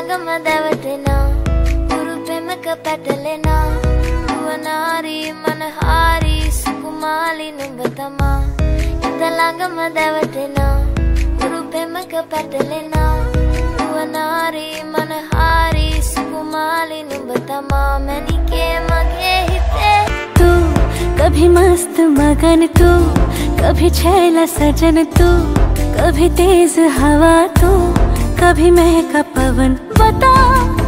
లంగమదవతినా ఉరుపెమక పెట్టలేనా యువనారి మనహారి సుకుమాలి నుంబతమా ఇంత లంగమదవతినా ఉరుపెమక పెట్టలేనా యువనారి మనహారి సుకుమాలి నుంబతమా మనికే మగే हिते तू कभी मस्त मगन तू कभी छैला सजन तू कभी तेज हवा तू कभी महका पवन बता